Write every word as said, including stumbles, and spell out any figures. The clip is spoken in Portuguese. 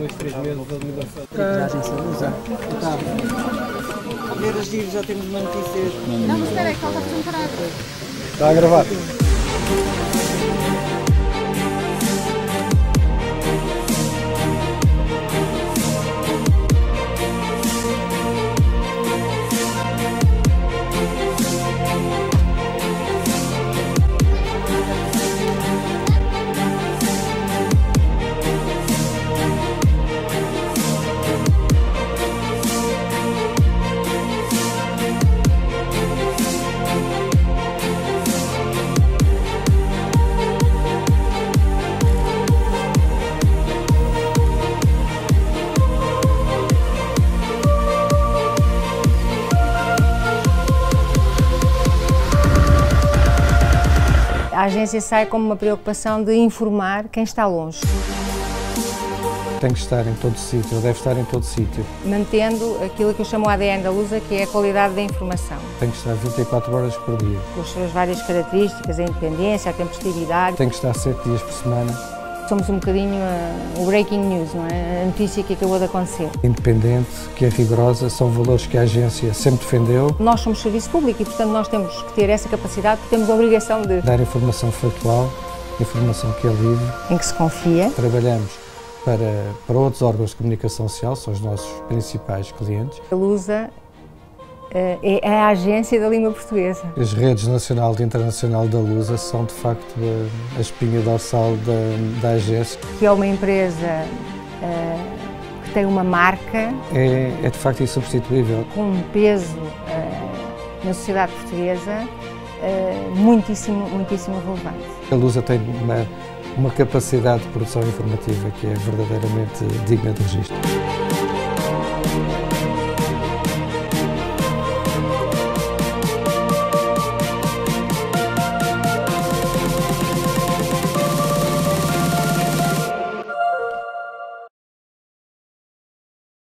dois, três meses de aniversário. Da agência Lusa. Ver as divas, já temos uma notícia. Não, mas espera aí, que ela está a fazer um caráter. Está a gravar. A agência sai com uma preocupação de informar quem está longe. Tem que estar em todo sítio, deve estar em todo sítio. Mantendo aquilo que eu chamo o A D N da Lusa, que é a qualidade da informação. Tem que estar vinte e quatro horas por dia. Com as suas várias características, a independência, a tempestividade. Tem que estar sete dias por semana. Somos um bocadinho uh, o breaking news, não é? A notícia que acabou de acontecer. Independente, que é rigorosa, são valores que a agência sempre defendeu. Nós somos serviço público e, portanto, nós temos que ter essa capacidade, porque temos a obrigação de... Dar informação factual, informação que é livre. Em que se confia. Trabalhamos para, para outros órgãos de comunicação social, são os nossos principais clientes. A Lusa é a agência da língua portuguesa. As redes nacional e internacional da Lusa são, de facto, a, a espinha dorsal da, da agência. Que é uma empresa uh, que tem uma marca... É, é, de facto, insubstituível. Com um peso uh, na sociedade portuguesa uh, muitíssimo, muitíssimo relevante. A Lusa tem uma, uma capacidade de produção informativa que é verdadeiramente digna de registro.